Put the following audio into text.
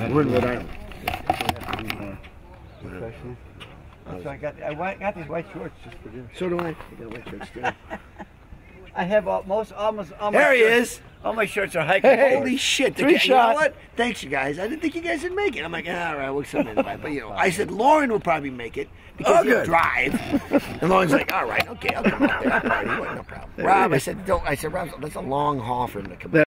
We're in Rhode Island. So I got these white shorts just for this. So do I. I got white shirts too. I have almost all my There he shirts. is. All my shirts are hiking. Holy shit. Three You shot. know what? Thanks, you guys. I didn't think you guys would make it. I'm like, all right, we'll send it. But, you know, I said Lauren will probably make it because he'll drive. And Lauren's like, all right, okay, I'll come out there. I'll party. No problem. Rob, I said, don't. I said, Rob, that's a long haul for him to come out.